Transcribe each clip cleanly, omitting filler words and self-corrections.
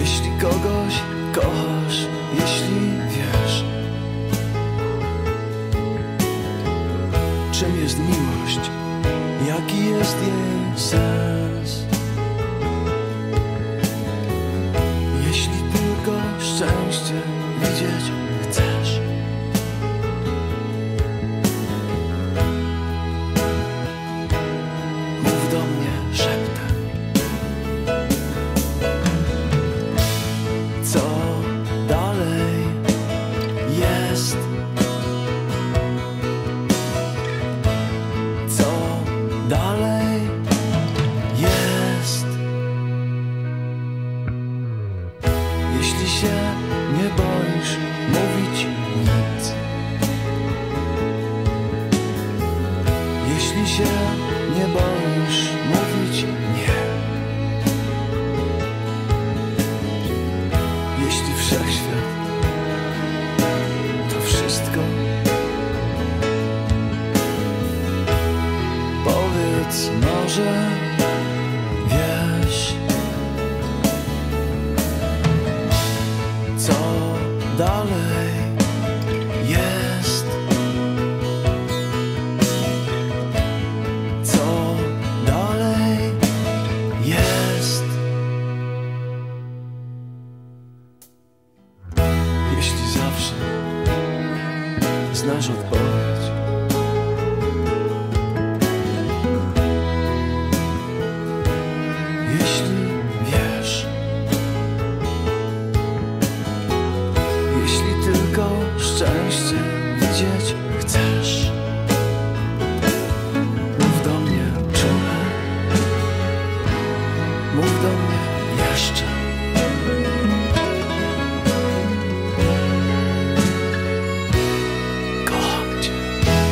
Jeśli kogoś kochasz, jeśli wiesz, czym jest miłość, jaki jest jej sens. Jeśli tylko szczęście widzieć chcesz, mów do mnie szeptem. Co dalej jest? Co dalej jest? Jeśli się nie boisz mówić nic, jeśli się nie boisz mówić nie, jeśli wszechświat to wszystko, powiedz może wiesz, co dalej jest, co dalej jest. Jeśli zawsze znasz odpowiedź, jeśli wiesz, jeśli tylko szczęście widzieć chcesz, mów do mnie czule, mów do mnie jeszcze. Kocham cię.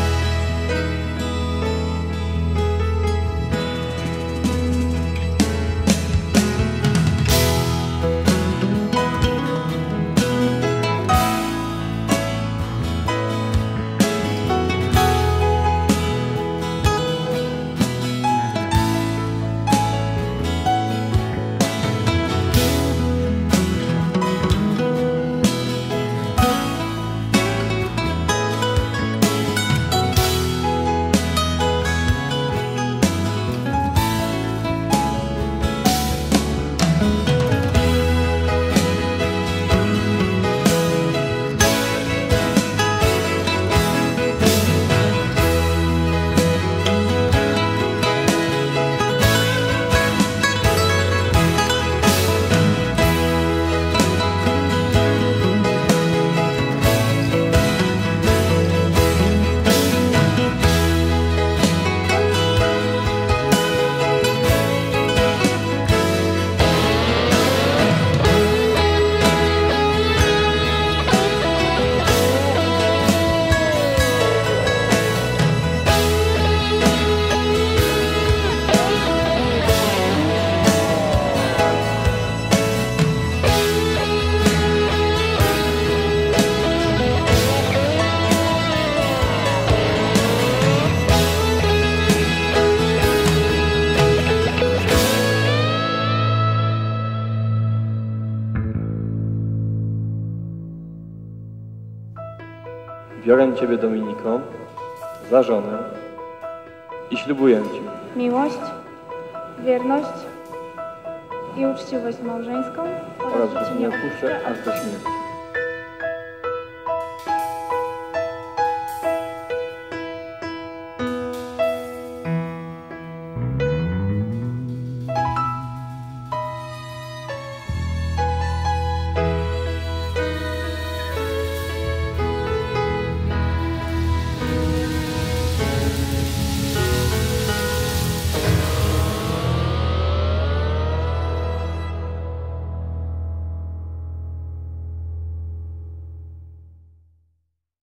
Biorę Ciebie, Dominiko, za żonę i ślubuję Ci miłość, wierność i uczciwość małżeńską oraz, że Cię nie opuszczę aż do śmierci.